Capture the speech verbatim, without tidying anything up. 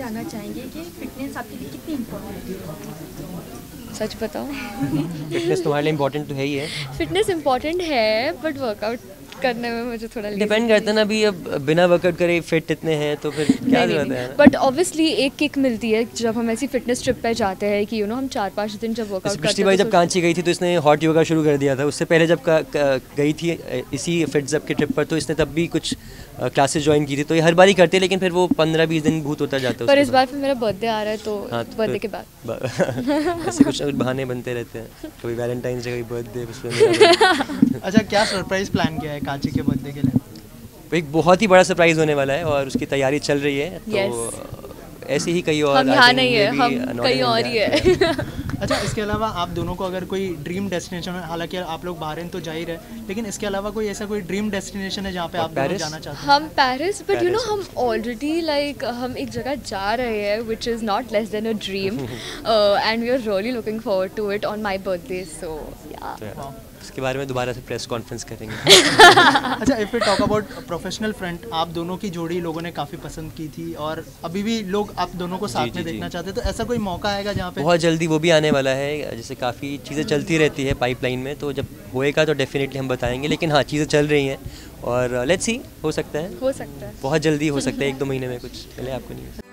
जानना चाहेंगे कि फिटनेस आपके लिए कितनी इम्पोर्टेंट है? सच बताओ फिटनेस तुम्हारे लिए इम्पोर्टेंट तो है ही है। फिटनेस इम्पोर्टेंट है बट वर्कआउट करने में मुझे थोड़ा डिपेंड करता है ना, अभी अब बिना वर्कआउट करे फिट इतने हैं तो फिर क्या जरूरत है। बट ऑब्वियसली एक किक मिलती है जब हम ऐसी फिटनेस ट्रिप पे जाते हैं कि यू नो हम चार पाँच दिन जब वर्कआउट करते हैं। पिछली बार जब कांची गई थी तो इसने हॉट योगा शुरू कर दिया था। उससे पहले जब का, का, गई थी इसी फिटजअप के ट्रिप पर तो इसने तब भी कुछ क्लासेस ज्वाइन की थी। तो ये हर बार ही करते हैं लेकिन फिर वो पंद्रह बीस दिन भूत होता जाता है। पर इस बार फिर मेरा बर्थडे आ रहा है तो हाँ, बर्थडे के बाद ऐसे कुछ बहाने बनते रहते हैं, कभी वैलेंटाइन डे, कभी बर्थडे। अच्छा, क्या सरप्राइज प्लान किया है कांची के बर्थडे के लिए? एक बहुत ही बड़ा सरप्राइज होने वाला है और उसकी तैयारी चल रही है। तो yes. ऐसे ही कहीं और हम यहाँ नहीं है, हम कहीं और ही है। अच्छा, इसके अलावा आप दोनों को अगर कोई ड्रीम डेस्टिनेशन है, हालांकि आप लोग बहरीन तो जा ही रहे, लेकिन इसके अलावा कोई ऐसा कोई ड्रीम डेस्टिनेशन है जहाँ पे आप दोनों जाना चाहते हैं? हम पेरिस, बट यू नो हम ऑलरेडी लाइक हम एक जगह जा रहे हैं which is not less than a dream and we are really looking forward to it on my birthday. So yeah इसके बारे में दोबारा से प्रेस कॉन्फ्रेंस करेंगे। अच्छा, if we talk about professional front, आप दोनों की जोड़ी लोगों ने काफ़ी पसंद की थी और अभी भी लोग आप दोनों को साथ में देखना चाहते हैं, तो ऐसा कोई मौका आएगा जहाँ पे? बहुत जल्दी वो भी आने वाला है। जैसे काफ़ी चीज़ें चलती रहती है पाइपलाइन में, तो जब होएगा तो डेफिनेटली हम बताएंगे। लेकिन हाँ, चीज़ें चल रही हैं और लेट्स सी, हो सकता है हो सकता है बहुत जल्दी हो सकता है, एक दो महीने में कुछ, पहले आपको नहीं।